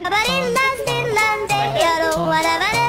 バリンダンディンランデやろうわらわら